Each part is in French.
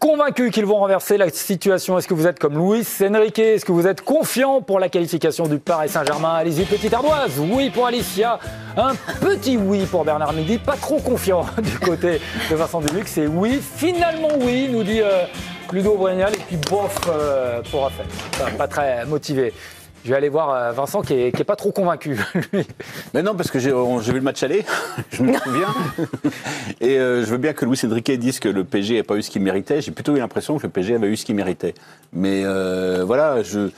convaincus qu'ils vont renverser la situation? Est-ce que vous êtes comme Luis Enrique? Est-ce que vous êtes confiant pour la qualification du Paris Saint-Germain? Allez-y, petite ardoise. Oui pour Alicia. Un petit oui pour Bernard Mendy. Pas trop confiant du côté de Vincent Duluc. C'est oui. Finalement oui, nous dit Ludo Brignal. Et puis bof pour Raphaël. Pas très motivé. Je vais aller voir Vincent qui est pas trop convaincu, lui. Mais non, parce que j'ai vu le match aller, je me souviens. Et je veux bien que Luis Enrique dise que le PSG n'a pas eu ce qu'il méritait. J'ai plutôt eu l'impression que le PSG avait eu ce qu'il méritait. Mais voilà, je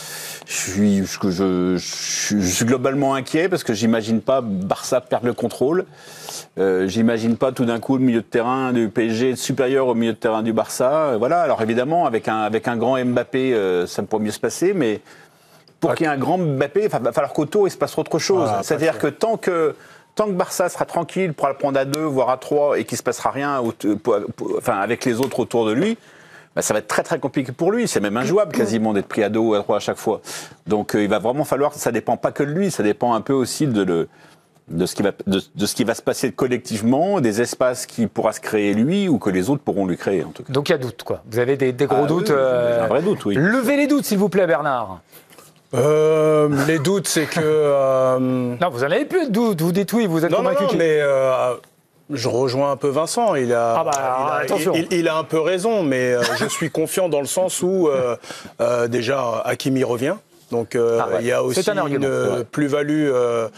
suis globalement inquiet parce que j'imagine pas Barça perdre le contrôle. J'imagine pas tout d'un coup le milieu de terrain du PSG être supérieur au milieu de terrain du Barça. Voilà, alors évidemment, avec un grand Mbappé, ça pourrait mieux se passer, mais pour qu'il y ait un grand Mbappé, il va falloir qu'autour il se passe autre chose. Voilà, c'est-à-dire que tant que Barça sera tranquille, pourra le prendre à 2, voire à 3, et qu'il ne se passera rien avec les autres autour de lui, bah, ça va être très très compliqué pour lui. C'est même injouable quasiment d'être pris à 2 ou à 3 à chaque fois. Donc il va vraiment falloir, ça ne dépend pas que de lui, ça dépend un peu aussi de ce qui va se passer collectivement, des espaces qui pourra se créer lui ou que les autres pourront lui créer en tout cas. Donc il y a doute, quoi. Vous avez des gros doutes. Un vrai doute, oui. Levez les doutes, s'il vous plaît, Bernard. Les doutes, c'est que... Non, vous en avez plus de doutes, vous dites oui, vous êtes convaincu. Non, mais je rejoins un peu Vincent, il a un peu raison, mais je suis confiant dans le sens où déjà Hakimi revient, donc il y a aussi une plus-value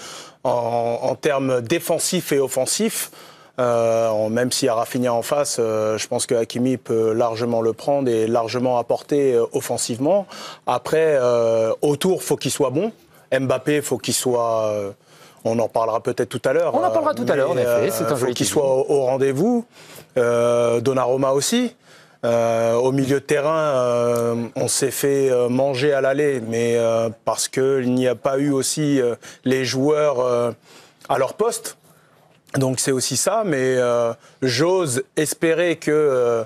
en termes défensifs et offensifs. Même s'il y a Rafinha en face, je pense que Hakimi peut largement le prendre et largement apporter offensivement. Après, autour, faut qu'il soit bon. Mbappé, faut qu'il soit... on en parlera peut-être tout à l'heure. On en parlera tout à l'heure, en effet. C'est un joli faut qu'il soit au rendez-vous. Donnarumma aussi. Au milieu de terrain, on s'est fait manger à l'aller, mais parce qu'il n'y a pas eu aussi les joueurs à leur poste. Donc c'est aussi ça, mais j'ose espérer que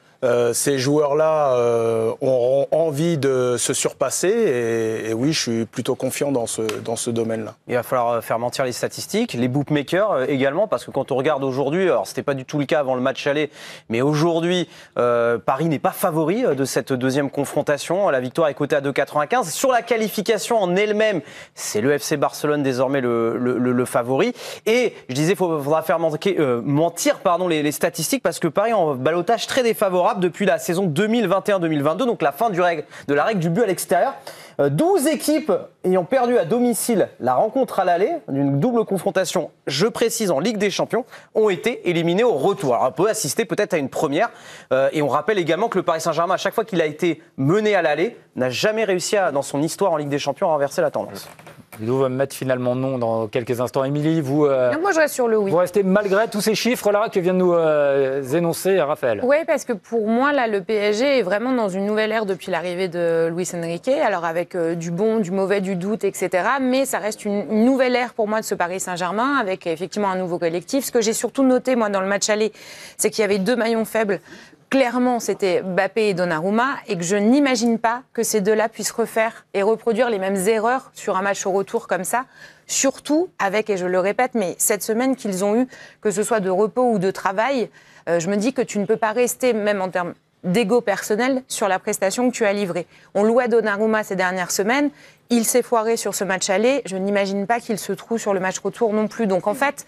ces joueurs-là auront envie de se surpasser et oui, je suis plutôt confiant dans ce domaine-là. Il va falloir faire mentir les statistiques, les bookmakers également, parce que quand on regarde aujourd'hui, alors c'était pas du tout le cas avant le match aller, mais aujourd'hui, Paris n'est pas favori de cette deuxième confrontation. La victoire est cotée à 2,95. Sur la qualification en elle-même, c'est le FC Barcelone désormais le favori. Et je disais, il faudra faire mentir les statistiques, parce que Paris en ballottage très défavorable depuis la saison 2021-2022, donc la fin de la règle du but à l'extérieur. 12 équipes ayant perdu à domicile la rencontre à l'aller, d'une double confrontation, je précise, en Ligue des Champions, ont été éliminées au retour. Alors on peut assister peut-être à une première, et on rappelle également que le Paris Saint-Germain, à chaque fois qu'il a été mené à l'aller, n'a jamais réussi dans son histoire en Ligue des Champions à renverser la tendance. Ludo va me mettre finalement non dans quelques instants. Émilie, vous... moi, je reste sur le oui. Vous restez malgré tous ces chiffres-là que vient de nous énoncer Raphaël. Oui, parce que pour moi, là, le PSG est vraiment dans une nouvelle ère depuis l'arrivée de Luis Enrique. Alors avec du bon, du mauvais, du doute, etc. Mais ça reste une nouvelle ère pour moi de ce Paris Saint-Germain, avec effectivement un nouveau collectif. Ce que j'ai surtout noté, moi, dans le match aller, c'est qu'il y avait 2 maillons faibles. Clairement, c'était Mbappé et Donnarumma, et que je n'imagine pas que ces deux-là puissent refaire et reproduire les mêmes erreurs sur un match au retour comme ça. Surtout avec, et je le répète, mais cette semaine qu'ils ont eue, que ce soit de repos ou de travail, je me dis que tu ne peux pas rester, même en termes d'ego personnel, sur la prestation que tu as livrée. On louait Donnarumma ces dernières semaines, il s'est foiré sur ce match aller, je n'imagine pas qu'il se trouve sur le match retour non plus. Donc en fait,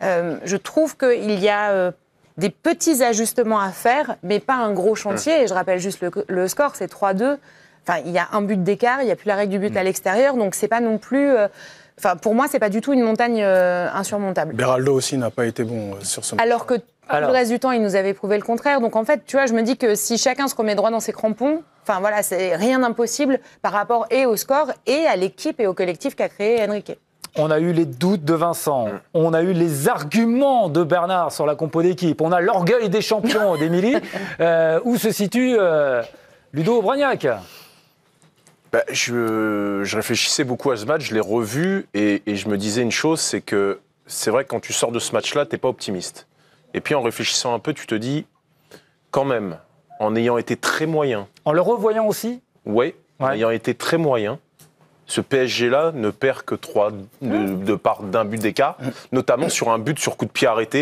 je trouve qu'il y a... des petits ajustements à faire, mais pas un gros chantier. Et je rappelle juste le score, c'est 3-2. Enfin, il y a un but d'écart, il n'y a plus la règle du but à l'extérieur, donc c'est pas non plus... pour moi, c'est pas du tout une montagne insurmontable. Beraldo aussi n'a pas été bon sur ce match. Alors que le reste du temps, il nous avait prouvé le contraire. Donc en fait, tu vois, je me dis que si chacun se remet droit dans ses crampons, c'est rien d'impossible par rapport et au score et à l'équipe et au collectif qu'a créé Enrique. On a eu les doutes de Vincent, on a eu les arguments de Bernard sur la compo d'équipe, on a l'orgueil des champions d'Émilie. Où se situe Ludo Bragnac? Je réfléchissais beaucoup à ce match, je l'ai revu et je me disais une chose, c'est que c'est vrai que quand tu sors de ce match-là, tu n'es pas optimiste. Et puis en réfléchissant un peu, tu te dis, quand même, en ayant été très moyen... En le revoyant aussi? Oui, en ayant été très moyen, ce PSG-là ne perd que 3 de part d'un but d'écart, notamment sur un but sur coup de pied arrêté,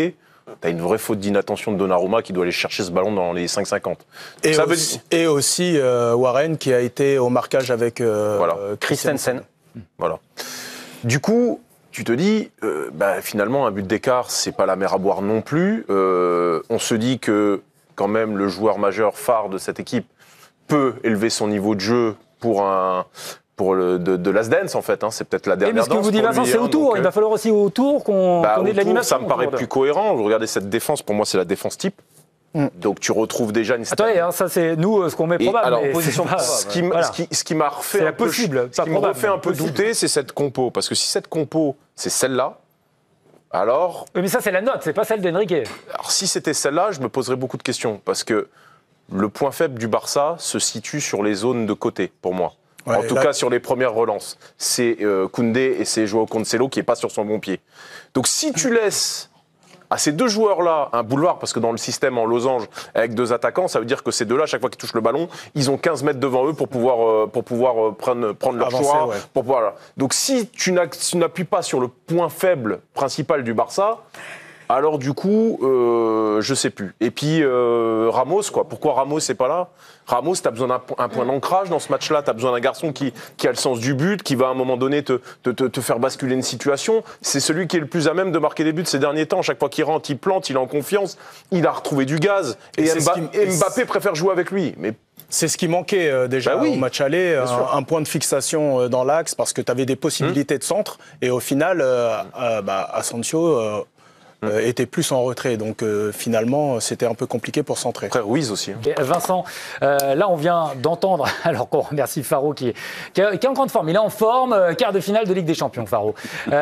t'as une vraie faute d'inattention de Donnarumma qui doit aller chercher ce ballon dans les 5,50. Et aussi Warren qui a été au marquage avec Christensen. Voilà. Du coup, tu te dis, finalement, un but d'écart, c'est pas la mer à boire non plus. On se dit que, quand même, le joueur majeur phare de cette équipe peut élever son niveau de jeu pour de Last Dance, en fait. Hein. C'est peut-être la dernière danse. Mais ce que vous dites, Vincent, c'est au tour. Il va falloir aussi au tour qu'on ait de l'animation. Ça me paraît plus cohérent. Vous regardez cette défense, pour moi, c'est la défense type. Donc tu retrouves déjà une... Attendez, ça c'est nous ce qu'on met probable. Alors, ce qui m'a refait un peu douter, c'est cette compo. Parce que si cette compo, c'est celle-là, alors... Oui, mais ça c'est la note, c'est pas celle d'Enrique. Alors si c'était celle-là, je me poserais beaucoup de questions. Parce que le point faible du Barça se situe sur les zones de côté, pour moi. Ouais, en tout cas, sur les premières relances. C'est Koundé et c'est Joao Cancelo qui n'est pas sur son bon pied. Donc si tu laisses à ces deux joueurs-là un boulevard, parce que dans le système en losange, avec deux attaquants, ça veut dire que ces deux-là, chaque fois qu'ils touchent le ballon, ils ont 15 mètres devant eux pour pouvoir prendre leur choix. Ouais. Pour pouvoir... Donc si tu n'appuies pas sur le point faible principal du Barça, alors du coup, je sais plus. Et puis Ramos, quoi. Pourquoi Ramos n'est pas là ? Ramos, tu as besoin d'un point d'ancrage dans ce match-là. Tu as besoin d'un garçon qui a le sens du but, qui va à un moment donné te faire basculer une situation. C'est celui qui est le plus à même de marquer des buts ces derniers temps. Chaque fois qu'il rentre, il plante, il est en confiance. Il a retrouvé du gaz. Et Mbappé préfère jouer avec lui. Mais c'est ce qui manquait déjà au match aller, un point de fixation dans l'axe, parce que tu avais des possibilités de centre. Et au final, Asensio... était plus en retrait, donc finalement c'était un peu compliqué pour centrer. Frère Ruiz aussi. Hein. Okay, Vincent, là on vient d'entendre, alors qu'on remercie Faro qui est en grande forme, il est en forme, quart de finale de Ligue des Champions, Faro.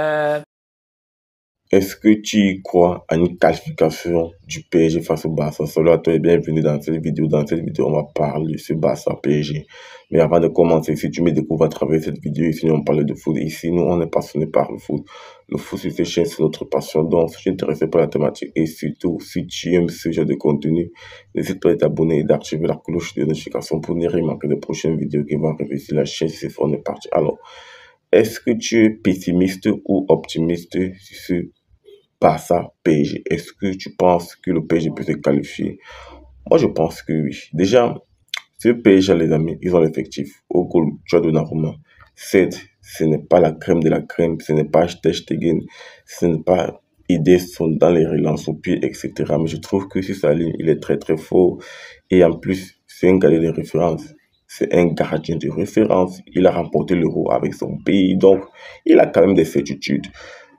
Est-ce que tu crois à une qualification du PSG face au Barça? Salut à toi et bienvenue dans cette vidéo. Dans cette vidéo, on va parler de ce Barça-PSG. Mais avant de commencer, si tu me découvres à travers cette vidéo, ici, on parle de foot. Ici, nous, on est passionnés par le foot. Le foot sur ces chaînes, c'est notre passion. Donc, si tu es intéressé par la thématique et surtout, si tu aimes ce genre de contenu, n'hésite pas à t'abonner et d'activer la cloche de notification pour ne rien manquer de prochaines vidéos qui vont arriver sur la chaîne. C'est on est parti. Alors, est-ce que tu es pessimiste ou optimiste sur ce Barça PSG? Est-ce que tu penses que le PSG peut se qualifier? Moi, je pense que oui. Déjà, ce PSG, les amis, ils ont l'effectif. Au goal, tu as Donnarumma. Certes, ce n'est pas la crème de la crème, ce n'est pas Ter Stegen, ce n'est pas Ederson dans les relances au pied, etc. Mais je trouve que sur sa ligne, il est très très fort. Et en plus, c'est un gardien de référence. C'est un gardien de référence. Il a remporté l'Euro avec son pays. Donc, il a quand même des certitudes.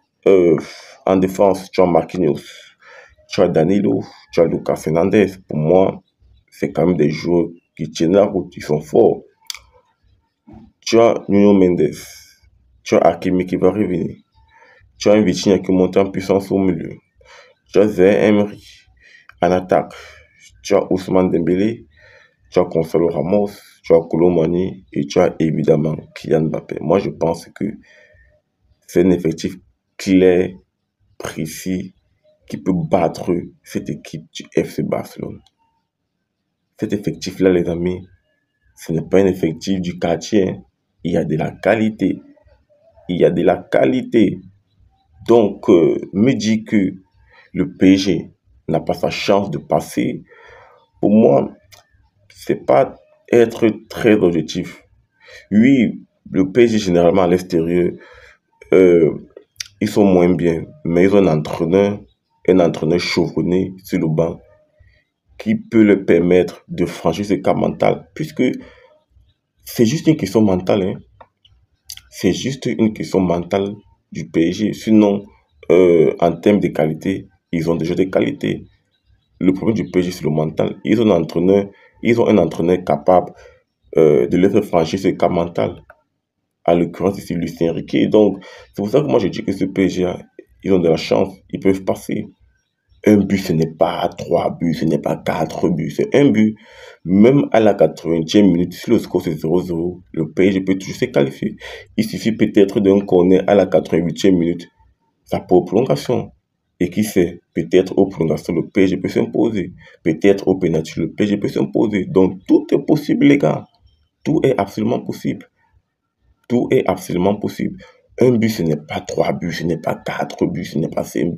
En défense, tu as Marquinhos, tu as Danilo, tu as Lucas Fernandez. Pour moi, c'est quand même des joueurs qui tiennent la route, ils sont forts. Tu as Nuno Mendes, tu as Hakimi qui va revenir. Tu as un Vitinha qui monte en puissance au milieu. Tu as Zaire Emery en attaque. Tu as Ousmane Dembélé, tu as Gonzalo Ramos, tu as Kolo Muani et tu as évidemment Kylian Mbappé. Moi, je pense que c'est un effectif clair, précis, qui peut battre cette équipe du FC Barcelone. Cet effectif-là, les amis, ce n'est pas un effectif du quartier. Il y a de la qualité. Il y a de la qualité. Donc, me dit que le PSG n'a pas sa chance de passer. Pour moi, c'est pas être très objectif. Oui, le PSG, généralement, à l'extérieur, ils sont moins bien, mais ils ont un entraîneur chevronné sur le banc qui peut leur permettre de franchir ce cap mental, puisque c'est juste une question mentale. Hein. C'est juste une question mentale du PSG. Sinon, en termes de qualité, ils ont déjà des qualités. Le problème du PSG, c'est le mental. Ils ont un entraîneur capable de leur faire franchir ce cap mental. À l'occurrence, ici, Lucien Riquet. Donc, c'est pour ça que moi, je dis que ce PSG, ils ont de la chance. Ils peuvent passer. Un but, ce n'est pas 3 buts, ce n'est pas 4 buts. C'est un but. Même à la 80e minute, si le score c'est 0-0, le PSG peut toujours se qualifier. Il suffit peut-être d'un corner à la 88e minute. Ça peut aux prolongations. Et qui sait, peut-être aux prolongations, le PSG peut s'imposer. Peut-être au pénalty, le PSG peut s'imposer. Donc, tout est possible, les gars. Tout est absolument possible. Tout est absolument possible. Un but, ce n'est pas 3 buts, ce n'est pas 4 buts, ce n'est pas 5 buts.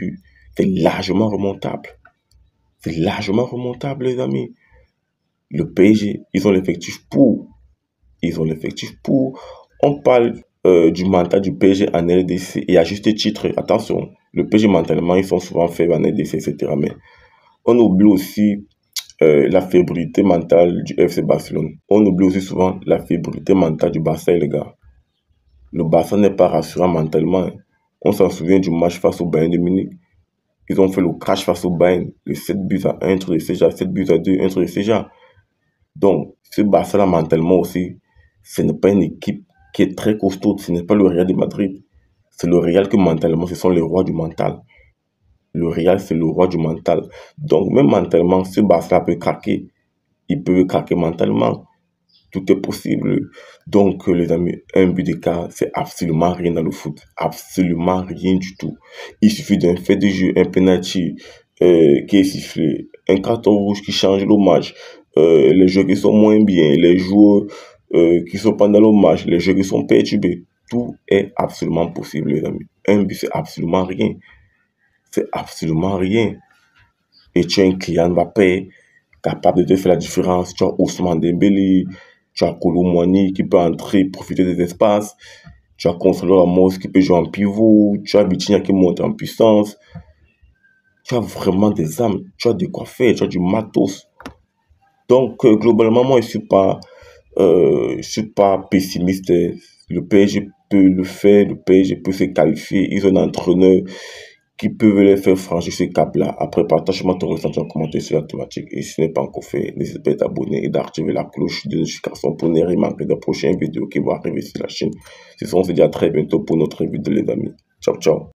c'est largement remontable. C'est largement remontable, les amis. Le PSG, ils ont l'effectif pour. Ils ont l'effectif pour. On parle du mental du PSG en LDC et à juste titre. Attention, le PSG mentalement, ils sont souvent faibles en LDC, etc. Mais on oublie aussi la fébrilité mentale du FC Barcelone. On oublie aussi souvent la fébrilité mentale du Barça, les gars. Le Barça n'est pas rassurant mentalement. On s'en souvient du match face au Bayern de Munich. Ils ont fait le crash face au Bayern. Les 7 buts à 1 entre les Seja, 7 buts à 2 entre les Seja. Donc, ce Barça-là, mentalement aussi, ce n'est pas une équipe qui est très costaud. Ce n'est pas le Real de Madrid. C'est le Real que mentalement, ce sont les rois du mental. Le Real, c'est le roi du mental. Donc, même mentalement, ce Barça peut craquer. Il peut craquer mentalement. Tout est possible. Donc, les amis, un but d'écart, c'est absolument rien dans le foot. Absolument rien du tout. Il suffit d'un fait de jeu, un penalty qui est sifflé, un carton rouge qui change le match, les joueurs qui sont moins bien, les joueurs qui sont pas dans le match, les joueurs qui sont perturbés. Tout est absolument possible, les amis. Un but, c'est absolument rien. C'est absolument rien. Et tu as un Kylian Mbappé capable de te faire la différence. Tu as Ousmane Dembélé, tu as Kolo Muani qui peut entrer, profiter des espaces. Tu as Gonçalo Ramos qui peut jouer en pivot. Tu as Vitinha qui monte en puissance. Tu as vraiment des âmes. Tu as de quoi faire. Tu as du matos. Donc, globalement, moi, je suis pas pessimiste. Le PSG peut le faire. Le PSG peut se qualifier. Ils ont un entraîneur qui peuvent les faire franchir ce cap-là. Après, partage-moi ton ressenti en commentaire sur la thématique. Et si ce n'est pas encore fait, n'hésite pas à t'abonner et d'activer la cloche de notification pour ne rien manquer des prochaines vidéos qui vont arriver sur la chaîne. On se dit à très bientôt pour notre vidéo, les amis. Ciao, ciao.